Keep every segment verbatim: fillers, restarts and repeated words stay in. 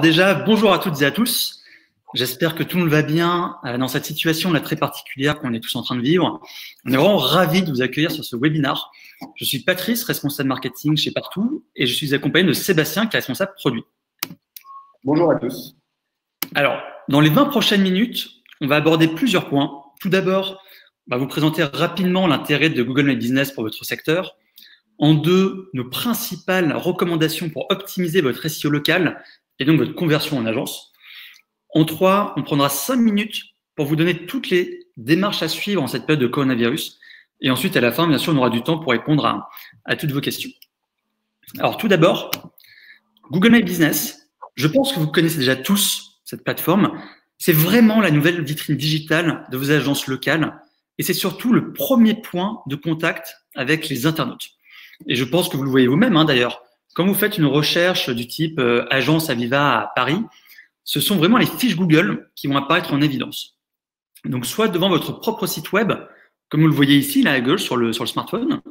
Déjà, bonjour à toutes et à tous. J'espère que tout le monde va bien euh, dans cette situation là très particulière qu'on est tous en train de vivre. On est vraiment ravis de vous accueillir sur ce webinaire. Je suis Patrice, responsable marketing chez Partout, et je suis accompagné de Sébastien, qui est responsable produit. Bonjour à tous. Alors, dans les vingt prochaines minutes, on va aborder plusieurs points. Tout d'abord, on va vous présenter rapidement l'intérêt de Google My Business pour votre secteur. En deux, nos principales recommandations pour optimiser votre S E O local et donc votre conversion en agence. En trois, on prendra cinq minutes pour vous donner toutes les démarches à suivre en cette période de coronavirus. Et ensuite, à la fin, bien sûr, on aura du temps pour répondre à, à toutes vos questions. Alors, tout d'abord, Google My Business, je pense que vous connaissez déjà tous cette plateforme. C'est vraiment la nouvelle vitrine digitale de vos agences locales et c'est surtout le premier point de contact avec les internautes. Et je pense que vous le voyez vous-même, hein, d'ailleurs. Quand vous faites une recherche du type euh, agence Aviva à Paris, ce sont vraiment les fiches Google qui vont apparaître en évidence. Donc, soit devant votre propre site web, comme vous le voyez ici, là à gauche sur le, sur le smartphone,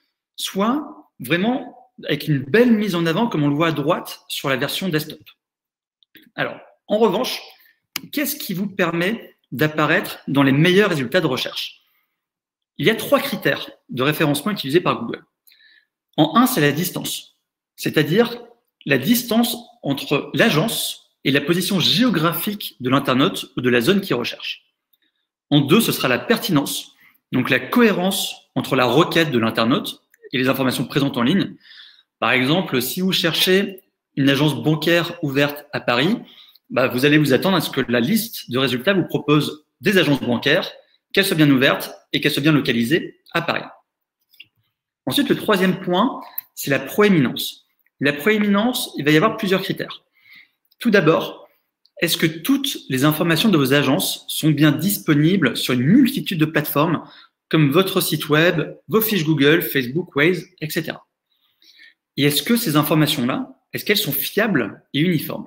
soit vraiment avec une belle mise en avant, comme on le voit à droite sur la version desktop. Alors, en revanche, qu'est-ce qui vous permet d'apparaître dans les meilleurs résultats de recherche? Il y a trois critères de référencement utilisés par Google. En un, c'est la distance, c'est-à-dire la distance entre l'agence et la position géographique de l'internaute ou de la zone qu'il recherche. En deux, ce sera la pertinence, donc la cohérence entre la requête de l'internaute et les informations présentes en ligne. Par exemple, si vous cherchez une agence bancaire ouverte à Paris, bah, vous allez vous attendre à ce que la liste de résultats vous propose des agences bancaires, qu'elles soient bien ouvertes et qu'elles soient bien localisées à Paris. Ensuite, le troisième point, c'est la proéminence. La proéminence, il va y avoir plusieurs critères. Tout d'abord, est-ce que toutes les informations de vos agences sont bien disponibles sur une multitude de plateformes comme votre site web, vos fiches Google, Facebook, Waze, et cetera. Et est-ce que ces informations-là, est-ce qu'elles sont fiables et uniformes?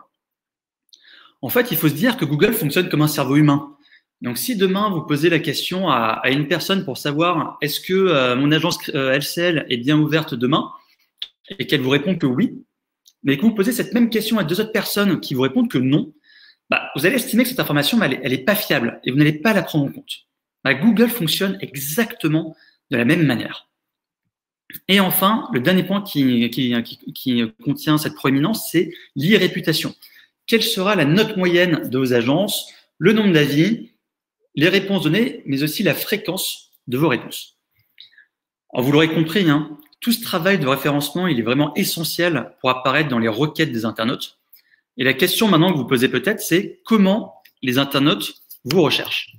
En fait, il faut se dire que Google fonctionne comme un cerveau humain. Donc, si demain, vous posez la question à, à une personne pour savoir est-ce que euh, mon agence euh, L C L est bien ouverte demain et qu'elle vous répond que oui, mais que vous posez cette même question à deux autres personnes qui vous répondent que non, bah, vous allez estimer que cette information, bah, elle n'est pas fiable et vous n'allez pas la prendre en compte. Bah, Google fonctionne exactement de la même manière. Et enfin, le dernier point qui, qui, qui, qui contient cette proéminence, c'est l'e-réputation. Quelle sera la note moyenne de vos agences, le nombre d'avis, les réponses données, mais aussi la fréquence de vos réponses. Alors, vous l'aurez compris, hein, tout ce travail de référencement, il est vraiment essentiel pour apparaître dans les requêtes des internautes. Et la question maintenant que vous posez peut-être, c'est comment les internautes vous recherchent.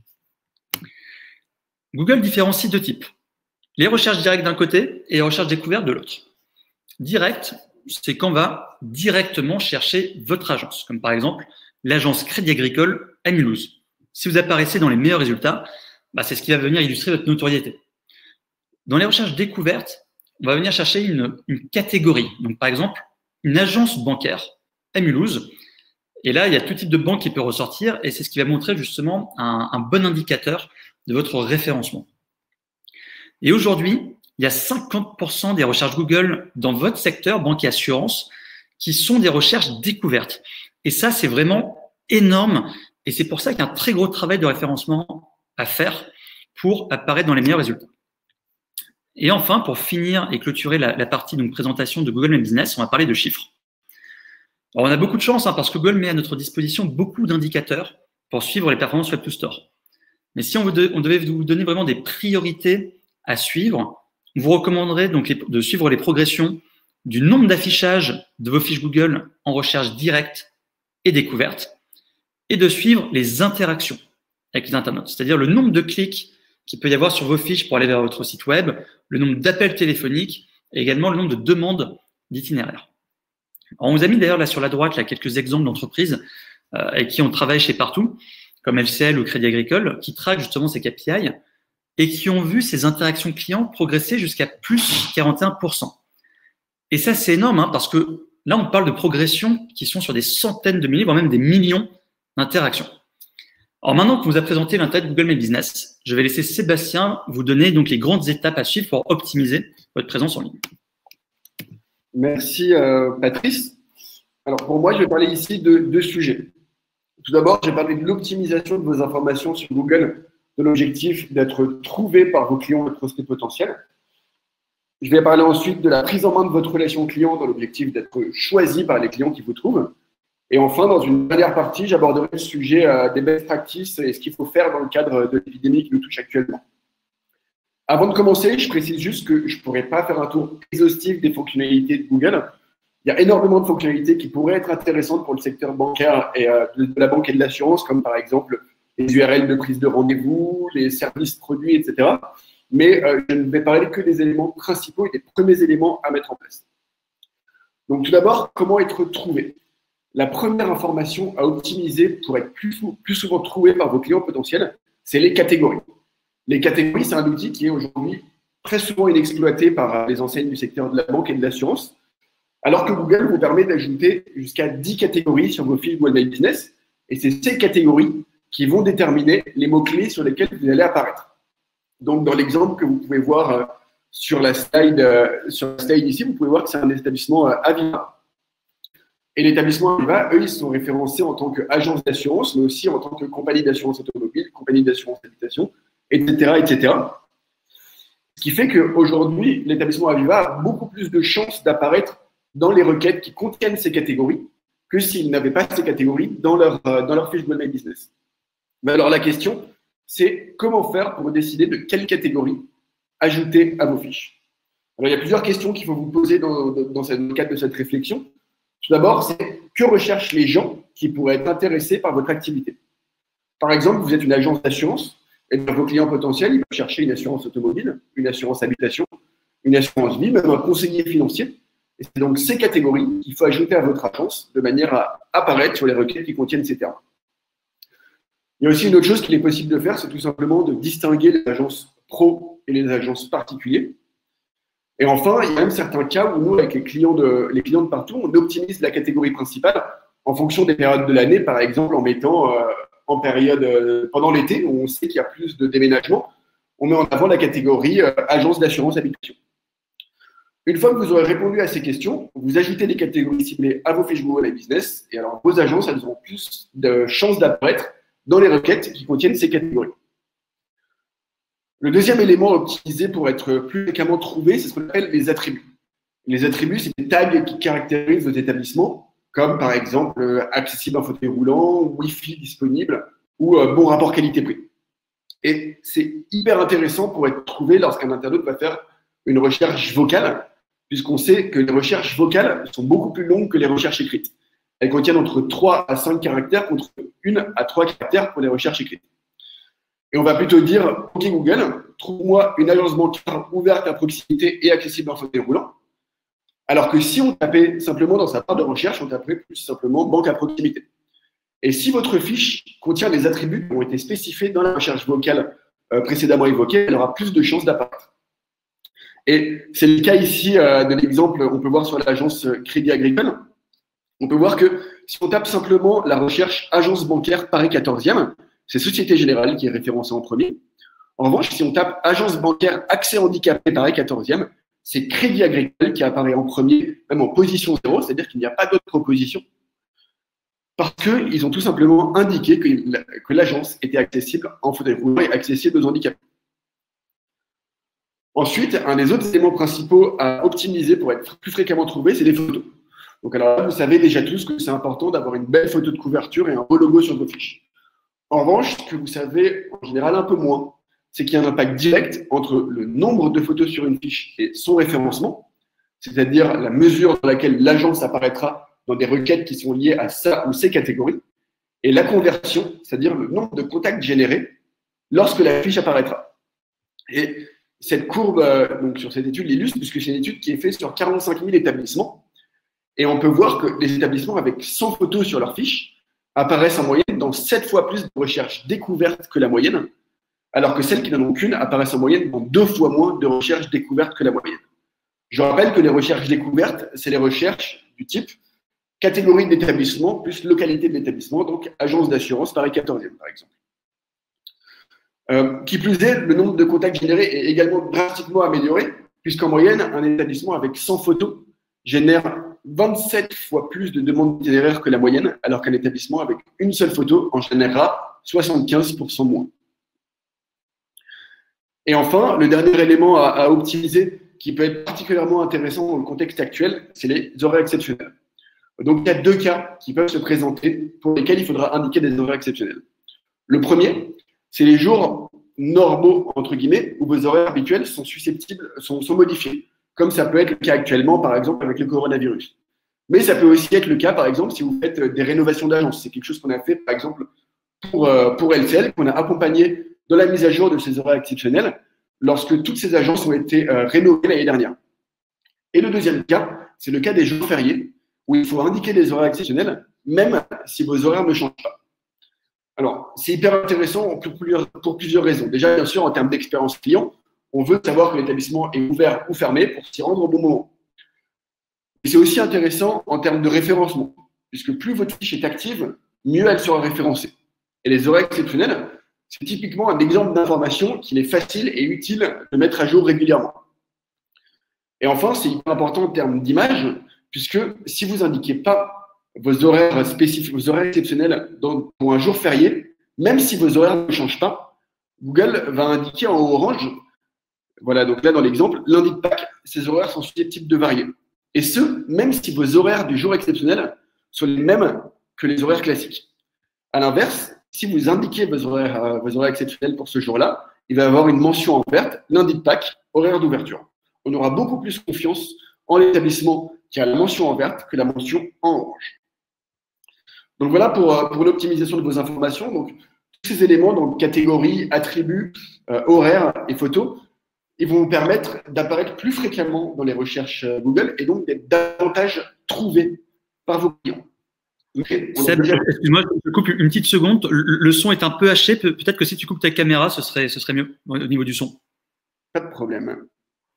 Google différencie deux types. Les recherches directes d'un côté et les recherches découvertes de l'autre. Direct, c'est quand on va directement chercher votre agence, comme par exemple l'agence Crédit Agricole à Mulhouse. Si vous apparaissez dans les meilleurs résultats, bah, c'est ce qui va venir illustrer votre notoriété. Dans les recherches découvertes, on va venir chercher une, une catégorie. Donc, par exemple, une agence bancaire à Mulhouse. Et là, il y a tout type de banque qui peut ressortir et c'est ce qui va montrer justement un, un bon indicateur de votre référencement. Et aujourd'hui, il y a cinquante pour cent des recherches Google dans votre secteur, banque et assurance, qui sont des recherches découvertes. Et ça, c'est vraiment énorme. Et c'est pour ça qu'il y a un très gros travail de référencement à faire pour apparaître dans les meilleurs résultats. Et enfin, pour finir et clôturer la, la partie de présentation de Google My Business, on va parler de chiffres. Alors, on a beaucoup de chance hein, parce que Google met à notre disposition beaucoup d'indicateurs pour suivre les performances Web to Store. Mais si on, vous de, on devait vous donner vraiment des priorités à suivre, on vous recommanderait donc les, de suivre les progressions du nombre d'affichages de vos fiches Google en recherche directe et découverte et de suivre les interactions avec les internautes, c'est-à-dire le nombre de clics qu'il peut y avoir sur vos fiches pour aller vers votre site web, le nombre d'appels téléphoniques et également le nombre de demandes d'itinéraires. On vous a mis d'ailleurs là sur la droite là, quelques exemples d'entreprises euh, avec qui on travaille chez Partout, comme L C L ou Crédit Agricole, qui traquent justement ces K P I et qui ont vu ces interactions clients progresser jusqu'à plus quarante et un pour cent. Et ça, c'est énorme hein, parce que là, on parle de progressions qui sont sur des centaines de milliers, voire même des millions d'interactions. Alors maintenant qu'on vous a présenté l'intérêt de Google My Business, je vais laisser Sébastien vous donner donc les grandes étapes à suivre pour optimiser votre présence en ligne. Merci euh, Patrice. Alors, pour moi, je vais parler ici de deux sujets. Tout d'abord, je vais parler de l'optimisation de vos informations sur Google, de l'objectif d'être trouvé par vos clients et prospects potentiels. Je vais parler ensuite de la prise en main de votre relation client dans l'objectif d'être choisi par les clients qui vous trouvent. Et enfin, dans une dernière partie, j'aborderai le sujet euh, des best practices et ce qu'il faut faire dans le cadre de l'épidémie qui nous touche actuellement. Avant de commencer, je précise juste que je ne pourrai pas faire un tour exhaustif des fonctionnalités de Google. Il y a énormément de fonctionnalités qui pourraient être intéressantes pour le secteur bancaire et euh, de, de la banque et de l'assurance, comme par exemple les U R L de prise de rendez-vous, les services produits, et cetera. Mais euh, je ne vais parler que des éléments principaux et des premiers éléments à mettre en place. Donc tout d'abord, comment être trouvé? La première information à optimiser pour être plus, plus souvent trouvé par vos clients potentiels, c'est les catégories. Les catégories, c'est un outil qui est aujourd'hui très souvent inexploité par les enseignes du secteur de la banque et de l'assurance, alors que Google vous permet d'ajouter jusqu'à dix catégories sur vos fiches Google My Business, et c'est ces catégories qui vont déterminer les mots-clés sur lesquels vous allez apparaître. Donc, dans l'exemple que vous pouvez voir sur la slide, sur la slide ici, vous pouvez voir que c'est un établissement Aviva. Et l'établissement Aviva, eux, ils sont référencés en tant qu'agence d'assurance, mais aussi en tant que compagnie d'assurance automobile, compagnie d'assurance habitation, et cetera, et cetera. Ce qui fait qu'aujourd'hui, l'établissement Aviva a beaucoup plus de chances d'apparaître dans les requêtes qui contiennent ces catégories que s'ils n'avaient pas ces catégories dans leur, dans leur fiche Google My Business. Mais alors, la question, c'est comment faire pour décider de quelle catégorie ajouter à vos fiches. Alors, il y a plusieurs questions qu'il faut vous poser dans, dans le cadre de cette réflexion. Tout d'abord, c'est que recherchent les gens qui pourraient être intéressés par votre activité. Par exemple, vous êtes une agence d'assurance et vos clients potentiels, ils peuvent chercher une assurance automobile, une assurance habitation, une assurance vie, même un conseiller financier. Et c'est donc ces catégories qu'il faut ajouter à votre agence de manière à apparaître sur les requêtes qui contiennent ces termes. Il y a aussi une autre chose qu'il est possible de faire, c'est tout simplement de distinguer les agences pro et les agences particuliers. Et enfin, il y a même certains cas où nous, avec les clients de, les clients de partout, on optimise la catégorie principale en fonction des périodes de l'année, par exemple en mettant euh, en période euh, pendant l'été, où on sait qu'il y a plus de déménagements, on met en avant la catégorie euh, agence d'assurance habitation. Une fois que vous aurez répondu à ces questions, vous ajoutez des catégories ciblées à vos fiches Google My Business, et alors vos agences, elles auront plus de chances d'apparaître dans les requêtes qui contiennent ces catégories. Le deuxième élément à optimiser pour être plus fréquemment trouvé, c'est ce qu'on appelle les attributs. Les attributs, c'est des tags qui caractérisent vos établissements, comme par exemple euh, accessible en fauteuil roulant, Wi-Fi disponible ou euh, bon rapport qualité-prix. Et c'est hyper intéressant pour être trouvé lorsqu'un internaute va faire une recherche vocale, puisqu'on sait que les recherches vocales sont beaucoup plus longues que les recherches écrites. Elles contiennent entre trois à cinq caractères contre un à trois caractères pour les recherches écrites. Et on va plutôt dire, OK Google, trouve-moi une agence bancaire ouverte à proximité et accessible en fauteuil roulant. Alors que si on tapait simplement dans sa barre de recherche, on taperait plus simplement banque à proximité. Et si votre fiche contient des attributs qui ont été spécifiés dans la recherche vocale euh, précédemment évoquée, elle aura plus de chances d'apparaître. Et c'est le cas ici euh, de l'exemple, on peut voir sur l'agence Crédit Agricole. On peut voir que si on tape simplement la recherche agence bancaire Paris quatorzième, c'est Société Générale qui est référencée en premier. En revanche, si on tape agence bancaire accès handicapé Paris quatorzième, c'est Crédit Agricole qui apparaît en premier, même en position zéro, c'est-à-dire qu'il n'y a pas d'autre proposition, parce qu'ils ont tout simplement indiqué que l'agence était accessible en fauteuil roulant et accessible aux handicapés. Ensuite, un des autres éléments principaux à optimiser pour être plus fréquemment trouvé, c'est les photos. Donc alors là, vous savez déjà tous que c'est important d'avoir une belle photo de couverture et un beau logo sur vos fiches. En revanche, ce que vous savez en général un peu moins, c'est qu'il y a un impact direct entre le nombre de photos sur une fiche et son référencement, c'est-à-dire la mesure dans laquelle l'agence apparaîtra dans des requêtes qui sont liées à ça ou ces catégories, et la conversion, c'est-à-dire le nombre de contacts générés lorsque la fiche apparaîtra. Et cette courbe, donc sur cette étude, l'illustre, puisque c'est une étude qui est faite sur quarante-cinq mille établissements, et on peut voir que les établissements avec cent photos sur leur fiche apparaissent en moyenne dans sept fois plus de recherches découvertes que la moyenne, alors que celles qui n'en ont qu'une apparaissent en moyenne dans deux fois moins de recherches découvertes que la moyenne. Je rappelle que les recherches découvertes, c'est les recherches du type catégorie d'établissement plus localité de l'établissement, donc agence d'assurance Paris quatorzième par exemple. Euh, qui plus est, le nombre de contacts générés est également drastiquement amélioré, puisqu'en moyenne, un établissement avec cent photos génère vingt-sept fois plus de demandes d'itinéraire que la moyenne, alors qu'un établissement avec une seule photo en générera soixante-quinze pour cent moins. Et enfin, le dernier élément à, à optimiser qui peut être particulièrement intéressant dans le contexte actuel, c'est les horaires exceptionnels. Donc, il y a deux cas qui peuvent se présenter pour lesquels il faudra indiquer des horaires exceptionnels. Le premier, c'est les jours normaux, entre guillemets, où vos horaires habituels sont susceptibles, sont, sont modifiés, comme ça peut être le cas actuellement, par exemple, avec le coronavirus. Mais ça peut aussi être le cas, par exemple, si vous faites des rénovations d'agence. C'est quelque chose qu'on a fait, par exemple, pour, euh, pour L C L, qu'on a accompagné dans la mise à jour de ces horaires exceptionnels lorsque toutes ces agences ont été euh, rénovées l'année dernière. Et le deuxième cas, c'est le cas des jours fériés, où il faut indiquer des horaires exceptionnels, même si vos horaires ne changent pas. Alors, c'est hyper intéressant pour plusieurs, pour plusieurs raisons. Déjà, bien sûr, en termes d'expérience client, on veut savoir que l'établissement est ouvert ou fermé pour s'y rendre au bon moment. Et c'est aussi intéressant en termes de référencement, puisque plus votre fiche est active, mieux elle sera référencée. Et les horaires exceptionnels, c'est typiquement un exemple d'information qu'il est facile et utile de mettre à jour régulièrement. Et enfin, c'est hyper important en termes d'image, puisque si vous n'indiquez pas vos horaires spécifiques, vos horaires exceptionnels dans, pour un jour férié, même si vos horaires ne changent pas, Google va indiquer en orange, voilà, donc là dans l'exemple, lundi de Pâques, ces horaires sont susceptibles de varier. Et ce, même si vos horaires du jour exceptionnel sont les mêmes que les horaires classiques. À l'inverse, si vous indiquez vos horaires, euh, vos horaires exceptionnels pour ce jour-là, il va y avoir une mention en verte, lundi de Pâques, horaire d'ouverture. On aura beaucoup plus confiance en l'établissement qui a la mention en verte que la mention en orange. Donc voilà pour, pour l'optimisation de vos informations. Donc, tous ces éléments, donc catégories, attributs, euh, horaires et photos, ils vont vous permettre d'apparaître plus fréquemment dans les recherches Google et donc d'être davantage trouvés par vos clients. Okay. Seb, déjà... excuse-moi, je coupe une petite seconde. Le, le son est un peu haché. Peut-être que si tu coupes ta caméra, ce serait, ce serait mieux au niveau du son. Pas de problème.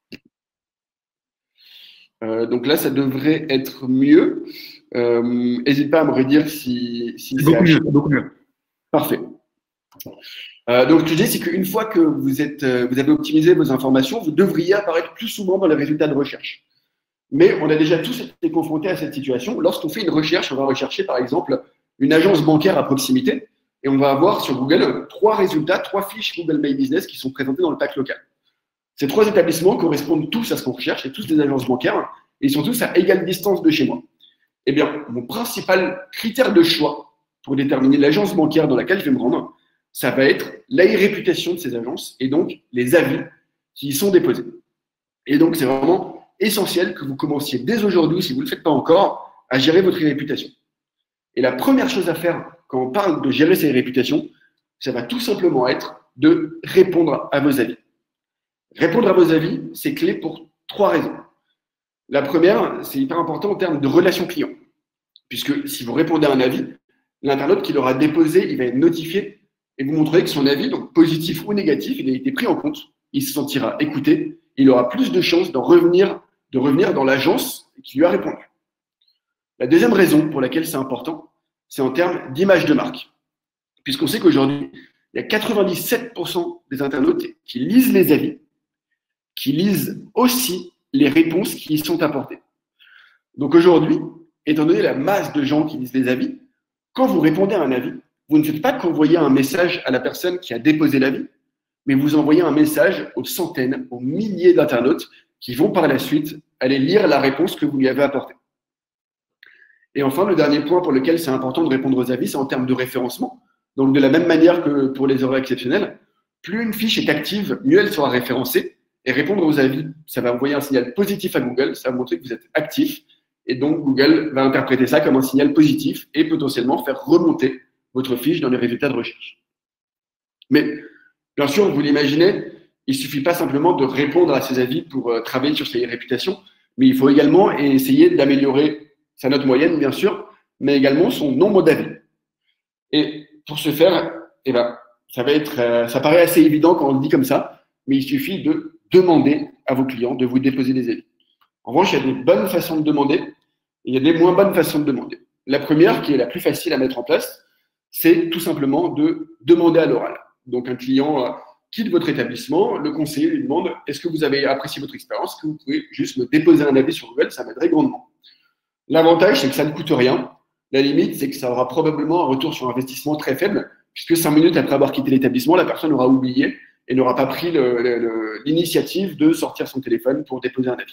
Euh, donc là, ça devrait être mieux. N'hésite euh, pas à me redire si, si c'est beaucoup haché. mieux, beaucoup mieux. Parfait. Euh, donc, ce que je dis, c'est qu'une fois que vous, êtes, euh, vous avez optimisé vos informations, vous devriez apparaître plus souvent dans les résultats de recherche. Mais on a déjà tous été confrontés à cette situation. Lorsqu'on fait une recherche, on va rechercher par exemple une agence bancaire à proximité et on va avoir sur Google trois résultats, trois fiches Google My Business qui sont présentées dans le pack local. Ces trois établissements correspondent tous à ce qu'on recherche, c'est tous des agences bancaires et ils sont tous à égale distance de chez moi. Eh bien, mon principal critère de choix pour déterminer l'agence bancaire dans laquelle je vais me rendre, ça va être la réputation de ces agences et donc les avis qui y sont déposés. Et donc, c'est vraiment essentiel que vous commenciez dès aujourd'hui, si vous ne le faites pas encore, à gérer votre réputation. Et la première chose à faire quand on parle de gérer ses réputations, ça va tout simplement être de répondre à vos avis. Répondre à vos avis, c'est clé pour trois raisons. La première, c'est hyper important en termes de relation client. Puisque si vous répondez à un avis, l'internaute qui l'aura déposé, il va être notifié et vous montrer que son avis, donc positif ou négatif, il a été pris en compte. Il se sentira écouté. Il aura plus de chances d'en revenir, de revenir dans l'agence qui lui a répondu. La deuxième raison pour laquelle c'est important, c'est en termes d'image de marque. Puisqu'on sait qu'aujourd'hui, il y a quatre-vingt-dix-sept pour cent des internautes qui lisent les avis, qui lisent aussi les réponses qui y sont apportées. Donc aujourd'hui, étant donné la masse de gens qui lisent les avis, quand vous répondez à un avis, vous ne faites pas qu'envoyer un message à la personne qui a déposé l'avis, mais vous envoyez un message aux centaines, aux milliers d'internautes qui vont par la suite aller lire la réponse que vous lui avez apportée. Et enfin, le dernier point pour lequel c'est important de répondre aux avis, c'est en termes de référencement. Donc, de la même manière que pour les horaires exceptionnels, plus une fiche est active, mieux elle sera référencée. Et répondre aux avis, ça va envoyer un signal positif à Google, ça va montrer que vous êtes actif. Et donc, Google va interpréter ça comme un signal positif et potentiellement faire remonter votre fiche dans les résultats de recherche. Mais, bien sûr, vous l'imaginez, il ne suffit pas simplement de répondre à ces avis pour euh, travailler sur ses réputations, mais il faut également essayer d'améliorer sa note moyenne, bien sûr, mais également son nombre d'avis. Et pour ce faire, eh ben, ça va être, euh, ça paraît assez évident quand on le dit comme ça, mais il suffit de demander à vos clients de vous déposer des avis. En revanche, il y a des bonnes façons de demander et il y a des moins bonnes façons de demander. La première, qui est la plus facile à mettre en place, c'est tout simplement de demander à l'oral. Donc, un client euh, quitte votre établissement, le conseiller lui demande « Est-ce que vous avez apprécié votre expérience? Est-ce que vous pouvez juste me déposer un avis sur Google? Ça m'aiderait grandement. » L'avantage, c'est que ça ne coûte rien. La limite, c'est que ça aura probablement un retour sur investissement très faible, puisque cinq minutes après avoir quitté l'établissement, la personne aura oublié et n'aura pas pris l'initiative de sortir son téléphone pour déposer un avis.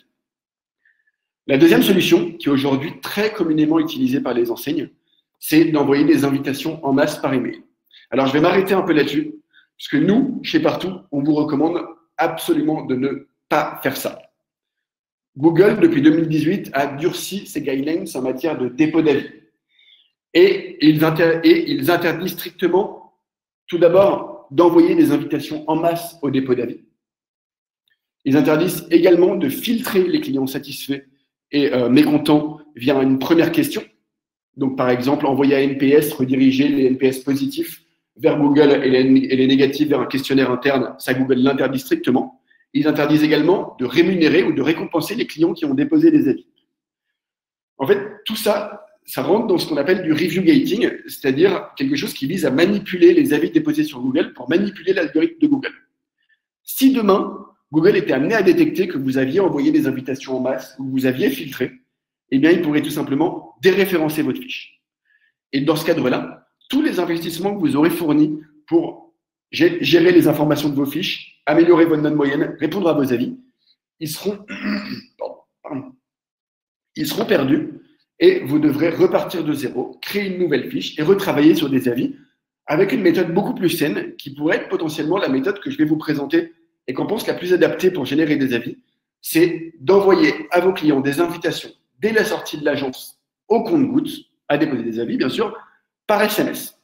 La deuxième solution, qui est aujourd'hui très communément utilisée par les enseignes, c'est d'envoyer des invitations en masse par email. Alors, je vais m'arrêter un peu là-dessus, parce que nous, chez Partout, on vous recommande absolument de ne pas faire ça. Google, depuis deux mille dix-huit, a durci ses guidelines en matière de dépôt d'avis. Et ils, inter et ils interdisent strictement, tout d'abord, d'envoyer des invitations en masse au dépôt d'avis. Ils interdisent également de filtrer les clients satisfaits et euh, mécontents via une première question. Donc, par exemple, envoyer à N P S, rediriger les N P S positifs vers Google et les, et les négatifs vers un questionnaire interne, ça Google l'interdit strictement. Ils interdisent également de rémunérer ou de récompenser les clients qui ont déposé des avis. En fait, tout ça, ça rentre dans ce qu'on appelle du review gating, c'est-à-dire quelque chose qui vise à manipuler les avis déposés sur Google pour manipuler l'algorithme de Google. Si demain, Google était amené à détecter que vous aviez envoyé des invitations en masse ou que vous aviez filtré, eh bien, il pourrait tout simplement déréférencer votre fiche. Et dans ce cadre-là, tous les investissements que vous aurez fournis pour gérer les informations de vos fiches, améliorer votre note moyenne, répondre à vos avis, ils seront, pardon, ils seront perdus et vous devrez repartir de zéro, créer une nouvelle fiche et retravailler sur des avis avec une méthode beaucoup plus saine qui pourrait être potentiellement la méthode que je vais vous présenter et qu'on pense la plus adaptée pour générer des avis, c'est d'envoyer à vos clients des invitations dès la sortie de l'agence au compte-gouttes, à déposer des avis, bien sûr, par S M S.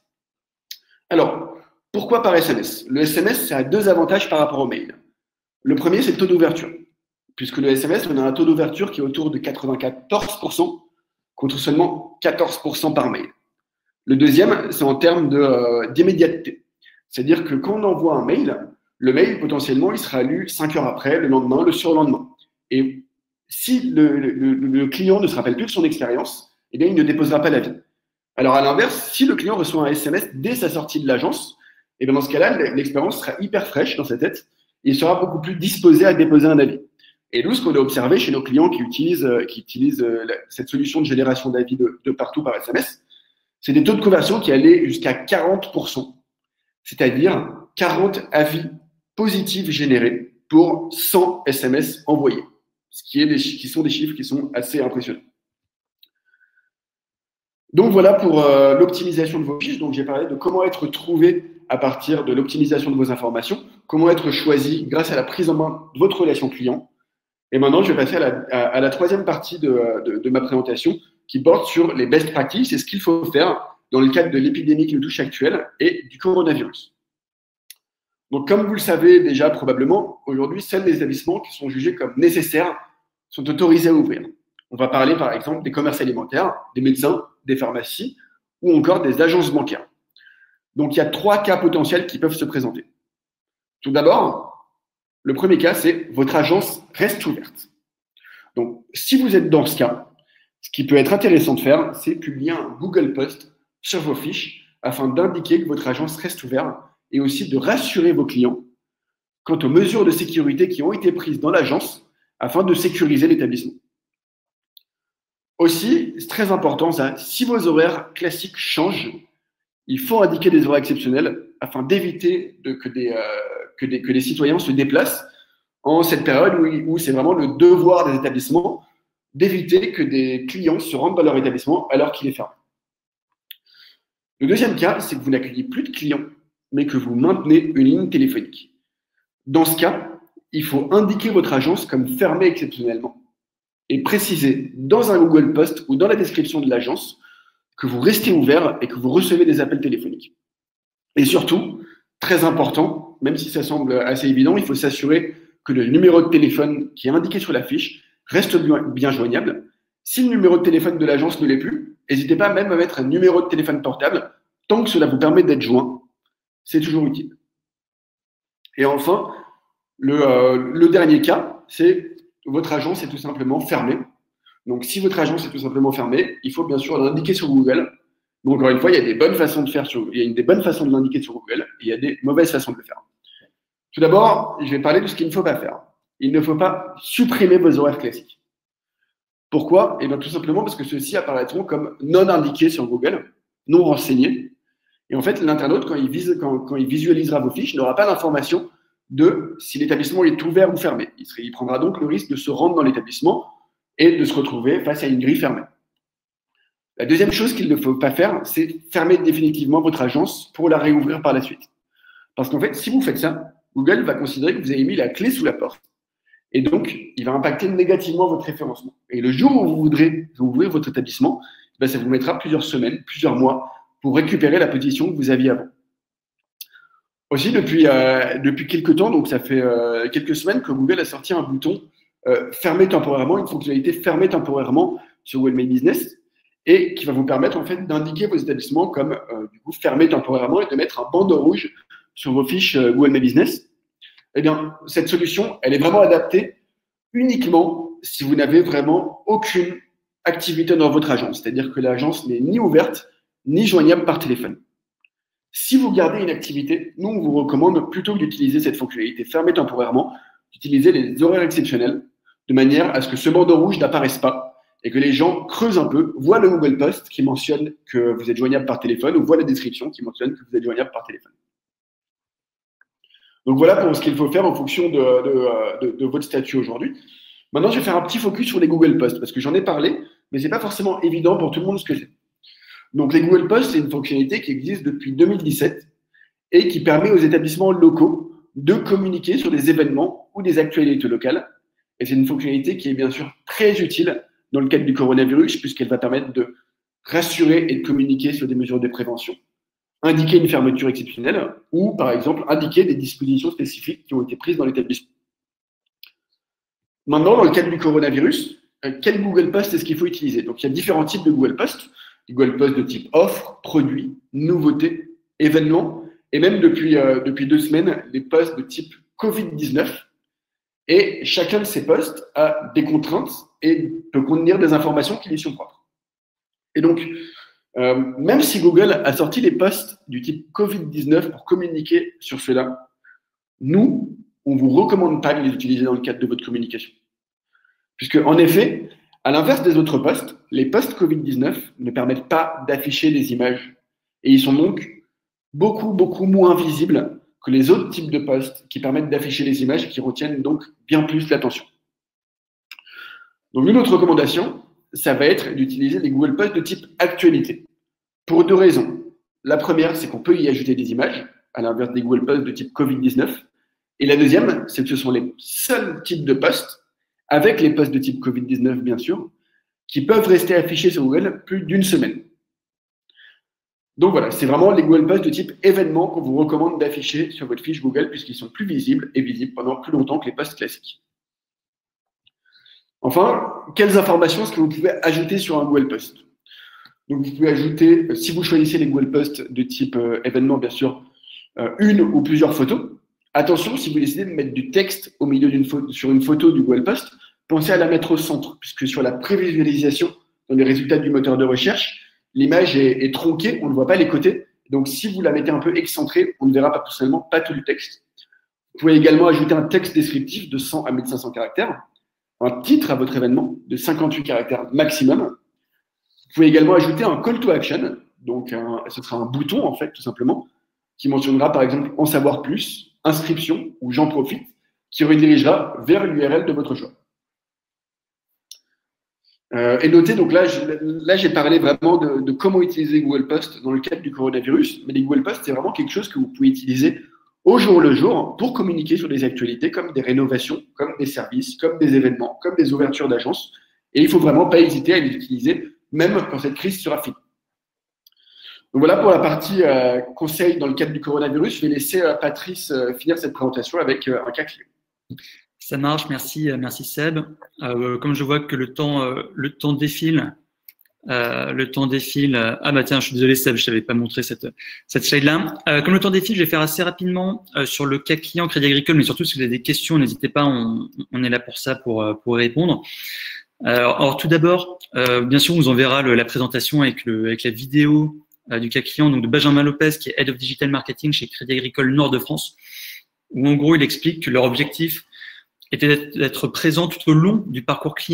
Alors, pourquoi par S M S? Le S M S, ça a deux avantages par rapport au mail. Le premier, c'est le taux d'ouverture, puisque le S M S, on a un taux d'ouverture qui est autour de quatre-vingt-quatorze pour cent contre seulement quatorze pour cent par mail. Le deuxième, c'est en termes d'immédiateté. De, euh, C'est-à-dire que quand on envoie un mail, le mail, potentiellement, il sera lu cinq heures après, le lendemain, le surlendemain. Et si le, le, le client ne se rappelle plus de son expérience, eh bien, il ne déposera pas l'avis. Alors, à l'inverse, si le client reçoit un S M S dès sa sortie de l'agence, eh bien, dans ce cas-là, l'expérience sera hyper fraîche dans sa tête et il sera beaucoup plus disposé à déposer un avis. Et nous, ce qu'on a observé chez nos clients qui utilisent, qui utilisent cette solution de génération d'avis de, de partout par S M S, c'est des taux de conversion qui allaient jusqu'à quarante pour cent, c'est-à-dire quarante avis positifs générés pour cent S M S envoyés, ce qui, est des, qui sont des chiffres qui sont assez impressionnants. Donc voilà pour euh, l'optimisation de vos fiches. Donc j'ai parlé de comment être trouvé à partir de l'optimisation de vos informations, comment être choisi grâce à la prise en main de votre relation client. Et maintenant, je vais passer à la, à, à la troisième partie de, de, de ma présentation qui porte sur les best practices et ce qu'il faut faire dans le cadre de l'épidémie qui nous touche actuelle et du coronavirus. Donc comme vous le savez déjà probablement, aujourd'hui, seuls les établissements qui sont jugés comme nécessaires sont autorisés à ouvrir. On va parler par exemple des commerces alimentaires, des médecins, des pharmacies ou encore des agences bancaires. Donc il y a trois cas potentiels qui peuvent se présenter. Tout d'abord, le premier cas, c'est votre agence reste ouverte. Donc si vous êtes dans ce cas, ce qui peut être intéressant de faire, c'est publier un Google Post sur vos fiches afin d'indiquer que votre agence reste ouverte et aussi de rassurer vos clients quant aux mesures de sécurité qui ont été prises dans l'agence afin de sécuriser l'établissement. Aussi, c'est très important, ça, si vos horaires classiques changent, il faut indiquer des horaires exceptionnels afin d'éviter de, que, des, euh, que, des, que des citoyens se déplacent en cette période où, où c'est vraiment le devoir des établissements d'éviter que des clients se rendent dans leur établissement alors qu'il est fermé. Le deuxième cas, c'est que vous n'accueillez plus de clients, mais que vous maintenez une ligne téléphonique. Dans ce cas, il faut indiquer votre agence comme fermée exceptionnellement et préciser dans un Google Post ou dans la description de l'agence que vous restez ouvert et que vous recevez des appels téléphoniques. Et surtout, très important, même si ça semble assez évident, il faut s'assurer que le numéro de téléphone qui est indiqué sur la fiche reste bien joignable. Si le numéro de téléphone de l'agence ne l'est plus, n'hésitez pas même à mettre un numéro de téléphone portable tant que cela vous permet d'être joint. C'est toujours utile. Et enfin, le, euh, le dernier cas, c'est votre agence est tout simplement fermée. Donc, si votre agence est tout simplement fermée, il faut bien sûr l'indiquer sur Google. Donc, encore une fois, il y a des bonnes façons de faire sur, il y a des bonnes façons de l'indiquer sur Google et il y a des mauvaises façons de le faire. Tout d'abord, je vais parler de ce qu'il ne faut pas faire. Il ne faut pas supprimer vos horaires classiques. Pourquoi? Eh bien, tout simplement parce que ceux-ci apparaîtront comme non indiqués sur Google, non renseignés. Et en fait, l'internaute, quand, quand, quand il visualisera vos fiches, n'aura pas l'information de si l'établissement est ouvert ou fermé. Il, serait, il prendra donc le risque de se rendre dans l'établissement et de se retrouver face à une grille fermée. La deuxième chose qu'il ne faut pas faire, c'est fermer définitivement votre agence pour la réouvrir par la suite. Parce qu'en fait, si vous faites ça, Google va considérer que vous avez mis la clé sous la porte. Et donc, il va impacter négativement votre référencement. Et le jour où vous voudrez ouvrir votre établissement, ben, ça vous mettra plusieurs semaines, plusieurs mois pour récupérer la position que vous aviez avant. Aussi, depuis, euh, depuis quelques temps, donc ça fait euh, quelques semaines que Google a sorti un bouton euh, fermer temporairement, une fonctionnalité fermer temporairement sur Google My Business et qui va vous permettre en fait d'indiquer vos établissements comme euh, du coup fermer temporairement et de mettre un bandeau rouge sur vos fiches euh, Google My Business. Eh bien, cette solution, elle est vraiment adaptée uniquement si vous n'avez vraiment aucune activité dans votre agence, c'est-à-dire que l'agence n'est ni ouverte ni joignable par téléphone. Si vous gardez une activité, nous, on vous recommande plutôt que d'utiliser cette fonctionnalité fermée temporairement, d'utiliser les horaires exceptionnels de manière à ce que ce bandeau rouge n'apparaisse pas et que les gens creusent un peu, voient le Google Post qui mentionne que vous êtes joignable par téléphone ou voient la description qui mentionne que vous êtes joignable par téléphone. Donc voilà pour ce qu'il faut faire en fonction de, de, de, de votre statut aujourd'hui. Maintenant, je vais faire un petit focus sur les Google Posts parce que j'en ai parlé, mais ce n'est pas forcément évident pour tout le monde ce que c'est. Donc les Google Posts, c'est une fonctionnalité qui existe depuis deux mille dix-sept et qui permet aux établissements locaux de communiquer sur des événements ou des actualités locales. Et c'est une fonctionnalité qui est bien sûr très utile dans le cadre du coronavirus puisqu'elle va permettre de rassurer et de communiquer sur des mesures de prévention, indiquer une fermeture exceptionnelle ou, par exemple, indiquer des dispositions spécifiques qui ont été prises dans l'établissement. Maintenant, dans le cadre du coronavirus, quel Google Post est-ce qu'il faut utiliser? Donc, il y a différents types de Google Posts. Google Posts de type offre, produit, nouveauté, événement, et même depuis, euh, depuis deux semaines, les posts de type covid dix-neuf. Et chacun de ces posts a des contraintes et peut contenir des informations qui lui sont propres. Et donc, Euh, même si Google a sorti les posts du type covid dix-neuf pour communiquer sur cela, nous, on ne vous recommande pas de les utiliser dans le cadre de votre communication. Puisque, en effet, à l'inverse des autres posts, les posts covid dix-neuf ne permettent pas d'afficher des images. Et ils sont donc beaucoup, beaucoup moins visibles que les autres types de posts qui permettent d'afficher les images et qui retiennent donc bien plus l'attention. Donc, une autre recommandation, ça va être d'utiliser les Google Posts de type actualité. Pour deux raisons. La première, c'est qu'on peut y ajouter des images, à l'inverse des Google Posts de type covid dix-neuf. Et la deuxième, c'est que ce sont les seuls types de posts, avec les posts de type covid dix-neuf bien sûr, qui peuvent rester affichés sur Google plus d'une semaine. Donc voilà, c'est vraiment les Google Posts de type événement qu'on vous recommande d'afficher sur votre fiche Google puisqu'ils sont plus visibles et visibles pendant plus longtemps que les posts classiques. Enfin, quelles informations est-ce que vous pouvez ajouter sur un Google Post? Donc, vous pouvez ajouter, si vous choisissez les Google Posts de type euh, événement, bien sûr, euh, une ou plusieurs photos. Attention, si vous décidez de mettre du texte au milieu d'une photo, sur une photo du Google Post, pensez à la mettre au centre, puisque sur la prévisualisation, dans les résultats du moteur de recherche, l'image est, est tronquée, on ne voit pas les côtés. Donc, si vous la mettez un peu excentrée, on ne verra pas personnellement pas tout le texte. Vous pouvez également ajouter un texte descriptif de cent à mille cinq cents caractères. Un titre à votre événement de cinquante-huit caractères maximum. Vous pouvez également ajouter un call to action, donc un, ce sera un bouton en fait tout simplement, qui mentionnera par exemple en savoir plus, inscription ou j'en profite, qui redirigera vers l'U R L de votre choix. Euh, et notez, donc là, là j'ai parlé vraiment de, de comment utiliser Google Posts dans le cadre du coronavirus, mais les Google Posts c'est vraiment quelque chose que vous pouvez utiliser au jour le jour pour communiquer sur des actualités comme des rénovations, comme des services, comme des événements, comme des ouvertures d'agences. Et il ne faut vraiment pas hésiter à les utiliser, même quand cette crise sera finie. Donc voilà pour la partie euh, conseil dans le cadre du coronavirus. Je vais laisser euh, Patrice euh, finir cette présentation avec euh, un cas clé. Ça marche, merci, merci Seb. Euh, comme je vois que le temps, euh, le temps défile, Euh, le temps défile. Ah bah tiens, je suis désolé Seb, je t'avais pas montré cette cette slide-là. Euh, comme le temps défile, je vais faire assez rapidement euh, sur le cas client Crédit Agricole, mais surtout si vous avez des questions, n'hésitez pas, on, on est là pour ça, pour pour y répondre. Euh, alors tout d'abord, euh, bien sûr, on vous enverra le, la présentation avec le avec la vidéo euh, du cas client, donc de Benjamin Lopez, qui est Head of Digital Marketing chez Crédit Agricole Nord de France, où en gros il explique que leur objectif était d'être présent tout au long du parcours client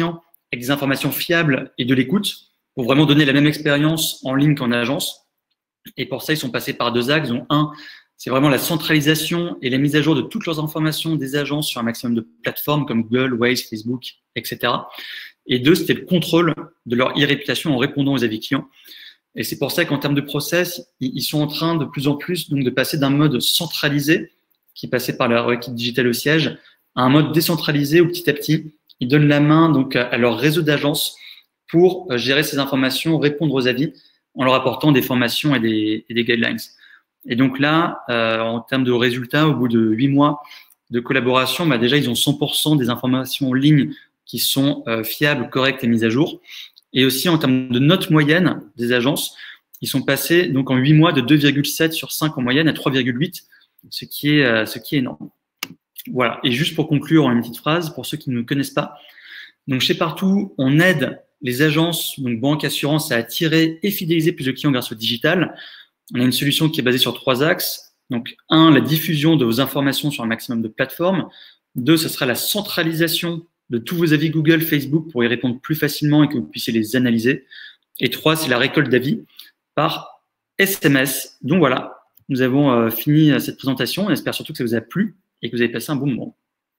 avec des informations fiables et de l'écoute pour vraiment donner la même expérience en ligne qu'en agence. Et pour ça, ils sont passés par deux axes, dont un, c'est vraiment la centralisation et la mise à jour de toutes leurs informations des agences sur un maximum de plateformes comme Google, Waze, Facebook, et cetera. Et deux, c'était le contrôle de leur e-réputation en répondant aux avis clients. Et c'est pour ça qu'en termes de process, ils sont en train de plus en plus donc, de passer d'un mode centralisé, qui passait par leur équipe digitale au siège, à un mode décentralisé où petit à petit, ils donnent la main donc, à leur réseau d'agences pour gérer ces informations, répondre aux avis, en leur apportant des formations et des, et des guidelines. Et donc là, euh, en termes de résultats, au bout de huit mois de collaboration, bah déjà, ils ont cent pour cent des informations en ligne qui sont euh, fiables, correctes et mises à jour. Et aussi, en termes de notes moyennes des agences, ils sont passés donc en huit mois de deux virgule sept sur cinq en moyenne à trois virgule huit, ce qui est, euh, ce qui est énorme. Voilà. Et juste pour conclure en une petite phrase, pour ceux qui ne nous connaissent pas, donc chez Partout, on aide les agences, donc banques, assurances, à attirer et fidéliser plus de clients grâce au digital. On a une solution qui est basée sur trois axes. Donc, un, la diffusion de vos informations sur un maximum de plateformes. Deux, ce sera la centralisation de tous vos avis Google, Facebook pour y répondre plus facilement et que vous puissiez les analyser. Et trois, c'est la récolte d'avis par S M S. Donc voilà, nous avons euh, fini cette présentation. On espère surtout que ça vous a plu et que vous avez passé un bon moment.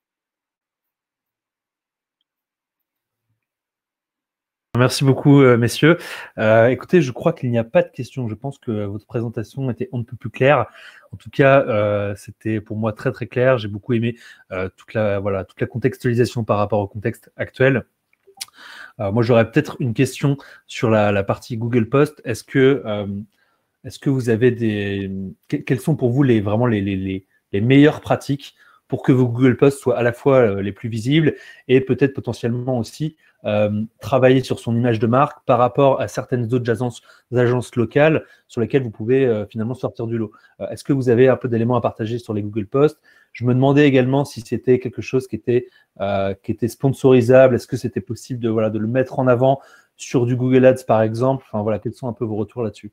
Merci beaucoup, euh, messieurs. Euh, écoutez, je crois qu'il n'y a pas de questions. Je pense que votre présentation était un peu plus claire. En tout cas, euh, c'était pour moi très très clair. J'ai beaucoup aimé euh, toute la voilà toute la contextualisation par rapport au contexte actuel. Euh, moi, j'aurais peut-être une question sur la, la partie Google Post. Est-ce que euh, est-ce que vous avez des quelles sont pour vous les vraiment les les, les, les meilleures pratiques pour que vos Google Posts soient à la fois euh, les plus visibles et peut-être potentiellement aussi Euh, travailler sur son image de marque par rapport à certaines autres agences, agences locales sur lesquelles vous pouvez euh, finalement sortir du lot. Euh, Est-ce que vous avez un peu d'éléments à partager sur les Google Posts? Je me demandais également si c'était quelque chose qui était, euh, qui était sponsorisable. Est-ce que c'était possible de, voilà, de le mettre en avant sur du Google Ads, par exemple? Enfin, voilà, quels sont un peu vos retours là-dessus?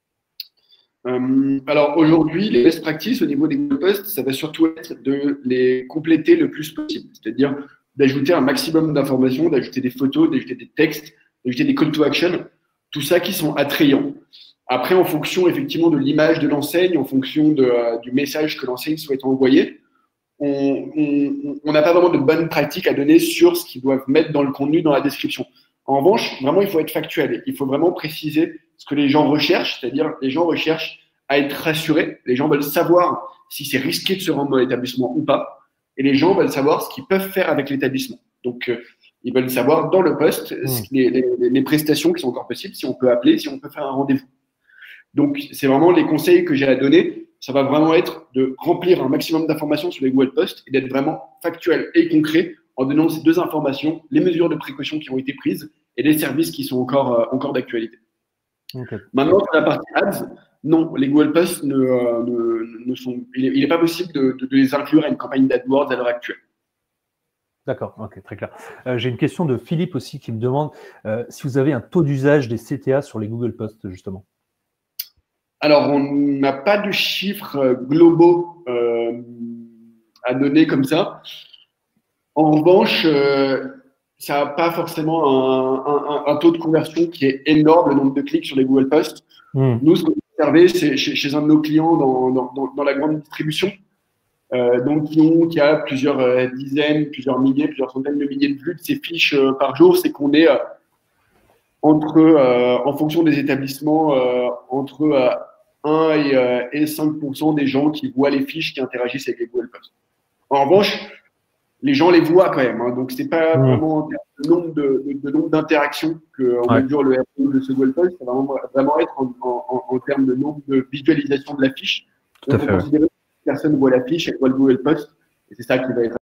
Euh, alors aujourd'hui, les best practices au niveau des Google Posts, ça va surtout être de les compléter le plus possible. C'est-à-dire d'ajouter un maximum d'informations, d'ajouter des photos, d'ajouter des textes, d'ajouter des call to action, tout ça qui sont attrayants. Après, en fonction effectivement de l'image de l'enseigne, en fonction de, euh, du message que l'enseigne souhaite envoyer, on n'a pas vraiment de bonnes pratiques à donner sur ce qu'ils doivent mettre dans le contenu, dans la description. En revanche, vraiment, il faut être factuel. Il faut vraiment préciser ce que les gens recherchent, c'est-à-dire les gens recherchent à être rassurés. Les gens veulent savoir si c'est risqué de se rendre dans l'établissement ou pas. Et les gens veulent savoir ce qu'ils peuvent faire avec l'établissement. Donc, euh, ils veulent savoir dans le poste mmh. les, les, les prestations qui sont encore possibles, si on peut appeler, si on peut faire un rendez-vous. Donc, c'est vraiment les conseils que j'ai à donner. Ça va vraiment être de remplir un maximum d'informations sur les Google Posts et d'être vraiment factuel et concret en donnant ces deux informations, les mesures de précaution qui ont été prises et les services qui sont encore, euh, encore d'actualité. Okay. Maintenant, sur la partie ads, non, les Google Posts ne, euh, ne, ne sont. Il n'est pas possible de, de, de les inclure à une campagne d'AdWords à l'heure actuelle. D'accord, ok, très clair. Euh, J'ai une question de Philippe aussi qui me demande euh, si vous avez un taux d'usage des C T A sur les Google Posts, justement. Alors, on n'a pas de chiffres globaux euh, à donner comme ça. En revanche, euh, ça n'a pas forcément un, un, un taux de conversion qui est énorme, le nombre de clics sur les Google Posts. Mmh. Nous, ce qu'on a observé, c'est chez, chez un de nos clients dans, dans, dans la grande distribution, euh, donc qui, ont, qui a plusieurs euh, dizaines, plusieurs milliers, plusieurs centaines de milliers de vues de ces fiches euh, par jour, c'est qu'on est euh, entre, euh, en fonction des établissements, euh, entre euh, un et, euh, et cinq pour cent des gens qui voient les fiches qui interagissent avec les Google Posts. En revanche, les gens les voient quand même, hein, donc c'est pas mmh. vraiment en termes de nombre de, de, de nombre d'interactions qu'on ouais. mesure le R P O de ce Google Post, ça va vraiment, vraiment être en, en, en termes de nombre de visualisation de la fiche. Tout à fait. Considérer que personne voit la fiche, elle voit le Google Post, et c'est ça qui va être